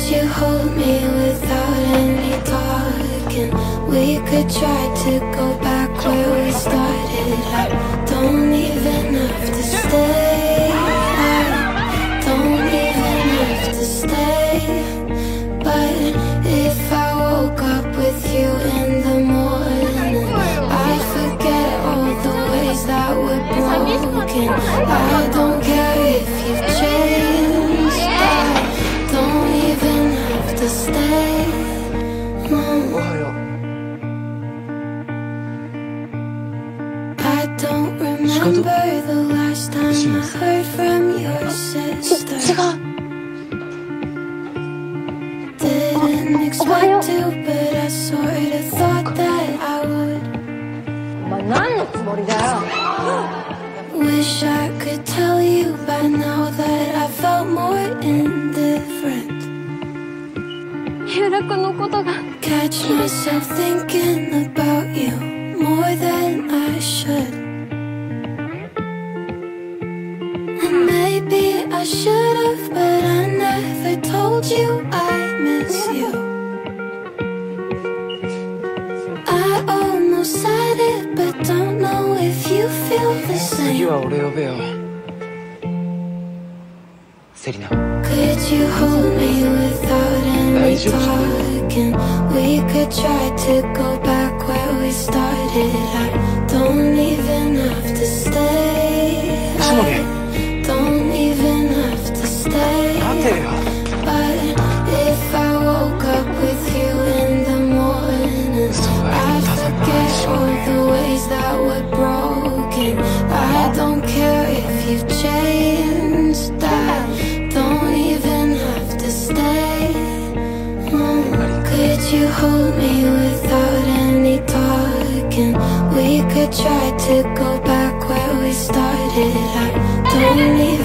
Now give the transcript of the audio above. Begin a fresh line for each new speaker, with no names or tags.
you hold me without any talking? We could try to go back where we started. I don't even have to stay. I don't even have to stay. But if I woke up with you in the morning, I'd forget all the ways that we're broken. I don't care if you've changed. I don't even have to stay. I don't remember the last time I heard from your sister. Didn't expect to, but I sorta thought that I would. Wish I could tell you by now that I felt more indifferent. Catch myself thinking about you more than I should. And maybe I should've, but I never told you I miss you. I almost said it, but don't know if you feel the same. Could you hold me without any talking? We could try to go back where we started. I don't even have to stay. I don't even have to stay. But if I woke up with you in the morning, I'd forget all the ways that we're broken. I don't care if you've changed. I don't even have to stay. Could you hold me without any talking? We could try to go back where we started. I don't even